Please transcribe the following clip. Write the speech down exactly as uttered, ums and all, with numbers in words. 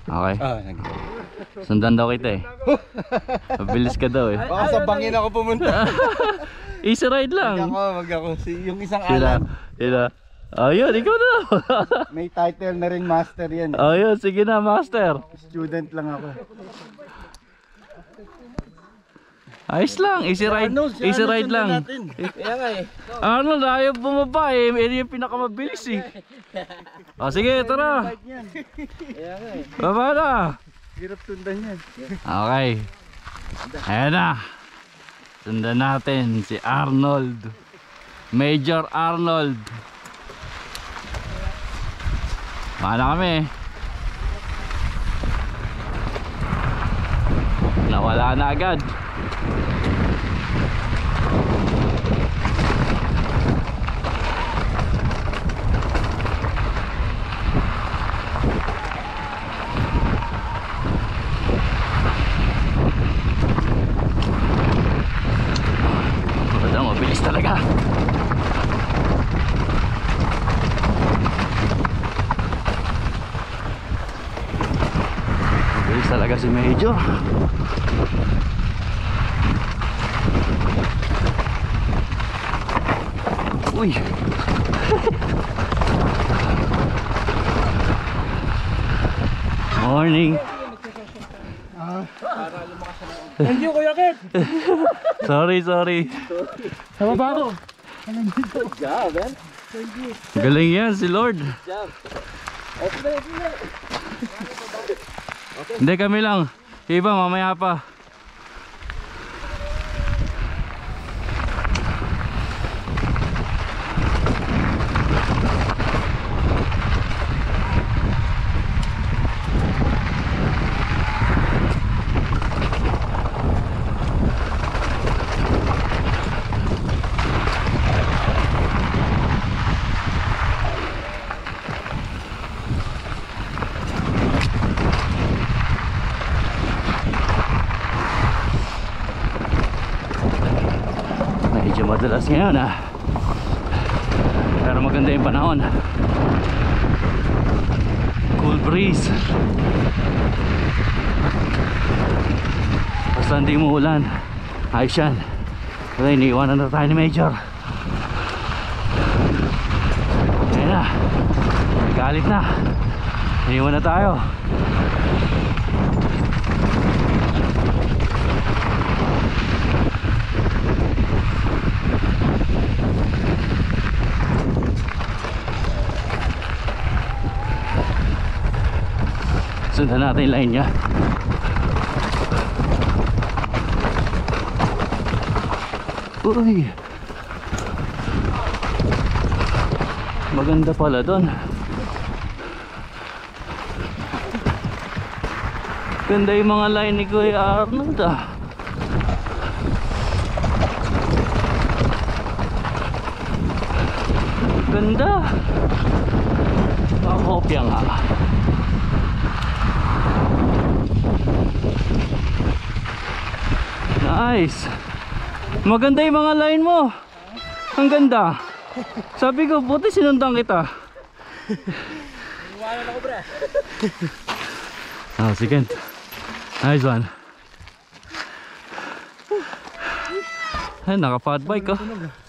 Okay. Ah, nag Sundan daw kita eh. Mabilis ka daw eh. baka sa bangin ako pumunta. Easy ride Wag lang. ako, wag ako. Si, yung isang Sila, Alan. sila. Ayun, ikaw na. May title na rin master yan. Ayun, sige na, master. Student lang ako. Ayos lang, easy ride. Arnold, si Easy Arnold ride sundan lang. natin. Kaya nga eh. Arnold, ayaw bumaba eh. Yan yung pinakamabilis eh. O sige, tara. Bike yan. Kaya nga eh. Baba na. Hirap sundan yan. Okay. Ayan na. Sundan natin si Arnold. Major Arnold. Baka na kami. Nawala na agad. Mabilis talaga. Mabilis talaga si Major. Uy. Morning. Thank you, Kuya Kit. Sorry, sorry. Sama ba ako? Good job, man. Galing yan si Lord. Good job. Okay na, okay na. Hindi, kami lang. Iba mamaya pa. Medyo madalas ngayon ah. Pero maganda yung panahon. Cool breeze. Basta hindi mo ulan. Ayos yan. Kaya iniiwanan na tayo ni Major. Ayan na. Galit na. Iniwan na tayo. Sundan natin yung line niya. Uy, maganda pala doon. Ganda yung mga line ni Kuya Arnold ah. Ganda. Makakopya nga. Nice. Maganda yung mga line mo. Ang ganda. Sabi ko, buti sinundan kita. Iwanan ako, bre. Oh, sige. Nice one. Ay, naka-fat bike oh.